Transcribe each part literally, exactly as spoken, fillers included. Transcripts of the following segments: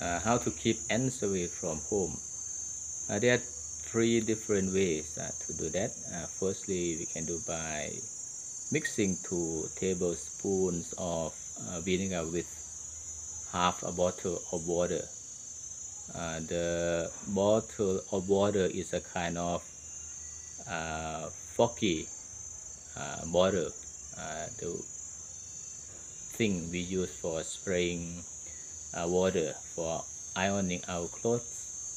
uh, how to keep ants away from home. Uh, there are three different ways uh, to do that. Uh, firstly, we can do by mixing two tablespoons of uh, vinegar with half a bottle of water. Uh, the bottle of water is a kind of uh, foggy uh, bottle, uh, the thing we use for spraying uh, water for ironing our clothes.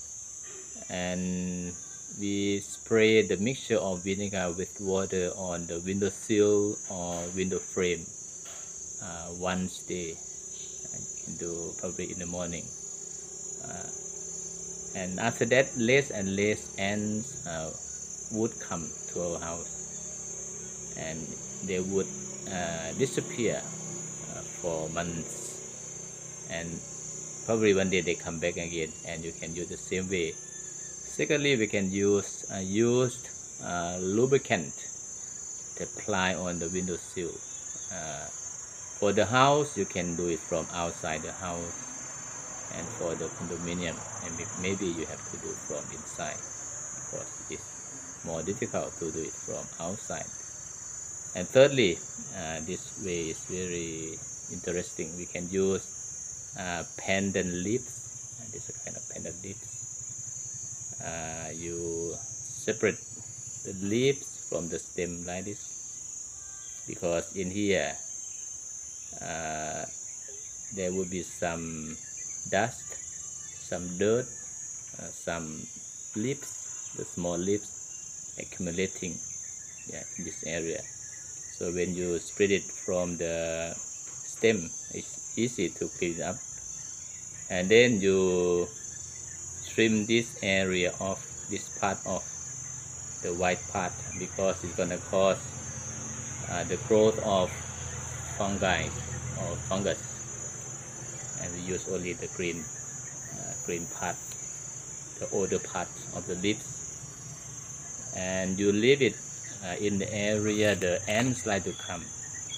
And we spray the mixture of vinegar with water on the windowsill or window frame uh, once a day. And you can do probably in the morning. Uh, and after that, less and less ants uh, would come to our house, and they would uh, disappear uh, for months, and probably one day they come back again, and you can use the same way. Secondly, we can use uh, used uh, lubricant to apply on the windowsill. Uh, for the house, you can do it from outside the house, and for the condominium, and maybe you have to do it from inside because it's more difficult to do it from outside. And thirdly, uh, this way is very interesting. We can use uh, pandan leaves. And this is a kind of pandan leaves. Uh, you separate the leaves from the stem like this, because in here uh, there will be some dust, some dirt, uh, some leaves, the small leaves accumulating, yeah, in this area. So when you spread it from the stem, it's easy to clean up. And then you trim this area of this part of the white part, because it's gonna cause uh, the growth of fungi or fungus, and we use only the green uh, green part, the older part of the leaves. And you leave it uh, in the area the ants like to come.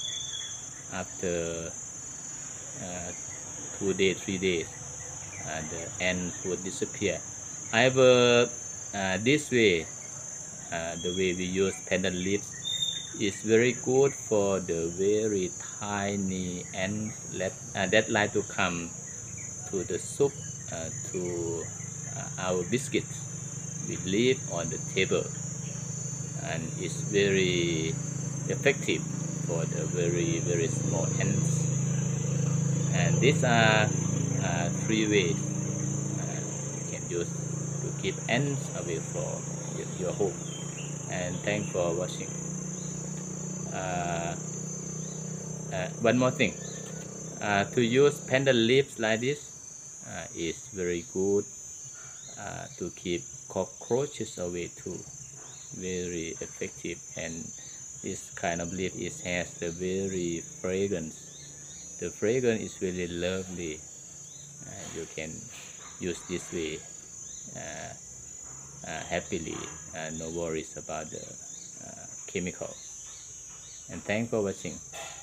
After uh, two days, three days, uh, the ants would disappear. However, uh, this way, uh, the way we use pandan leaves is very good for the very tiny ants that, uh, that like to come to the soup, uh, to uh, our biscuits we leave on the table, and it's very effective for the very very small ants. And these are uh, three ways uh, you can use to keep ants away from your, your home. And thanks for watching. Uh, uh, one more thing, uh, to use pandan leaves like this uh, is very good uh, to keep cockroaches away too. Very effective, and this kind of leaf is has the very fragrance. The fragrance is really lovely. Uh, you can use this way uh, uh, happily, uh, no worries about the uh, chemical. And thanks for watching.